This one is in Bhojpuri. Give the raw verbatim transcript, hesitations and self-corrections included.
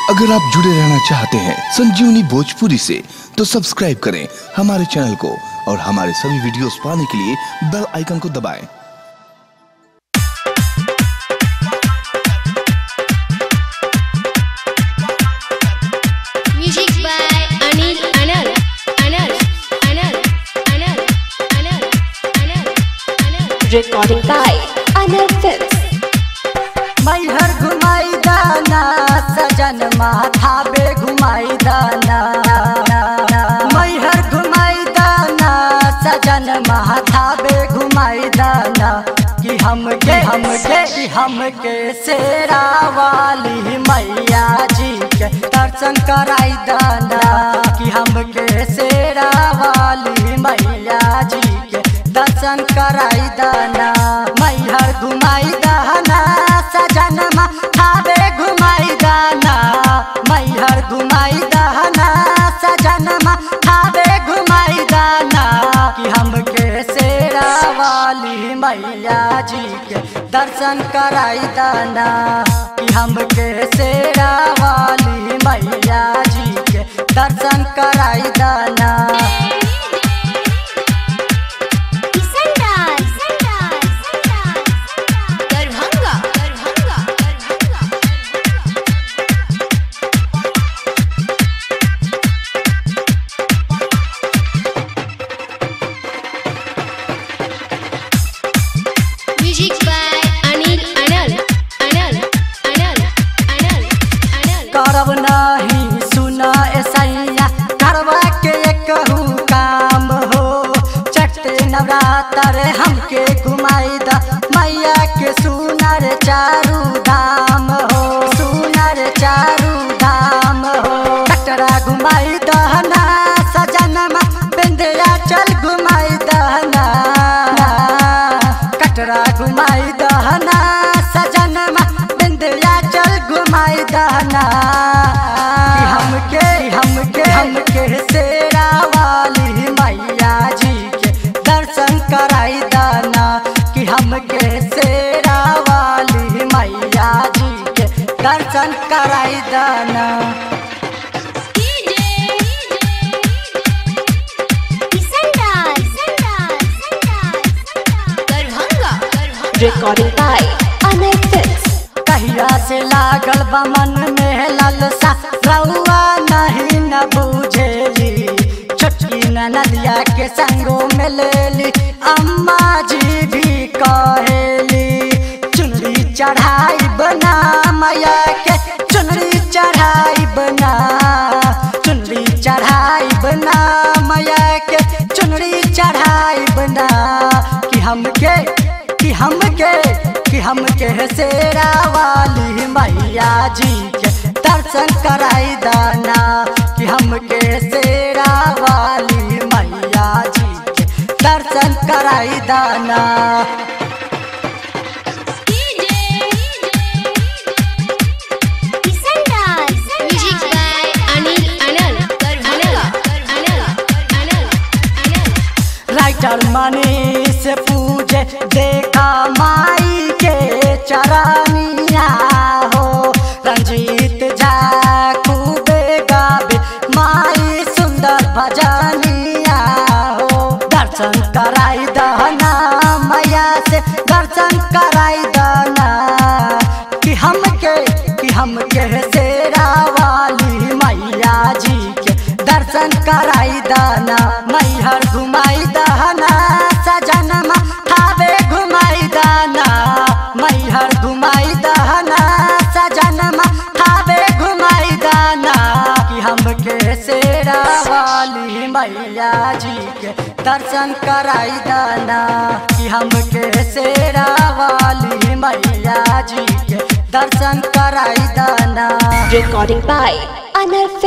अगर आप जुड़े रहना चाहते हैं संजीवनी भोजपुरी से तो सब्सक्राइब करें हमारे चैनल को और हमारे सभी वीडियोस पाने के लिए बेल आइकन को दबाएं। Music by Anil Anal Anal Anal Anal Anal Anal Anal recording by Anal films. Maihar घुमाई दाना सजन माथा बे घुमाई दाना, मैहर घुमाई दाना सजन माथा बे घुमाई दाना कि हमके हमके कि हमके शेरा वाली मैया जी के दर्शन कराई दाना कि हमके शेरा वाली मैया जी के दर्शन कराई दाना। मैहर घुमाई दाना सजन माथा बे घुमाई दाना, मैहर घुमाई दाना सजन माथा बे घुमाई दाना कि हमके शेरा वाली मैया जी के दर्शन कराई दाना कि हमके शेरा वाली मैया जी के दर्शन कराई दाना। म्यूजिक बाय अनिल अनल अनल अनल अनल अनल करब नहीं सुना ऐसैया करवा के कहू काम हो, चट्टे नवरात्र हमके घुमाई दा मैया के सुनर चारू धाम हो, सुनर चारू धाम हो। कटरा घुमाई दहना सजन बिंदिया चल घुमाई दहना, कटरा घुमाई दहना सजन बिंदिया चल घुमाई दहना कि हमके हमके हमके शेरा वाली मैया जी के दर्शन कराई दाना कि हमके शेरा वाली मैया जी के दर्शन कराई दाना। Recording by Anal films. कहिया से लागल बा मन में लालसा रउआ नहीं न बुझेली, छोटकी नदिया के संगो में लेली अम्मा जी भी कहेली चुनरी चढ़ाई बना मैया के, चुनरी चढ़ाई बना, चुनरी चढ़ाई बना मैया के, चुनरी चढ़ाई बना कि हमके कि हमके कि हमके शेरा वाली मैया जी के दर्शन कराई दाना कि हमके शेरा वाली मैया जी के दर्शन कराई दाना। Music by Anil Anal Anal Anal Anal Anal writer मनी से पूजे देखा माई के चरनिया हो, रंजीत झा खूबे गावे माई सुंदर भजनिया हो। दर्शन कराई दहना मैया से दर्शन कराई दहना कि हमके कि हमके शेरा वाली मैया जी के दर्शन कराई दाना। मैहर घुमाई दहना सजन माथा बे घुमाई दाना, मैहर घुमाई दहना सजन माथा बे घुमाई दाना कि हमके शेरा वाली मैया जी के दर्शन कराई दाना कि हमके शेरा वाली मैया जी के दर्शन कराई दाना। Recording by Anal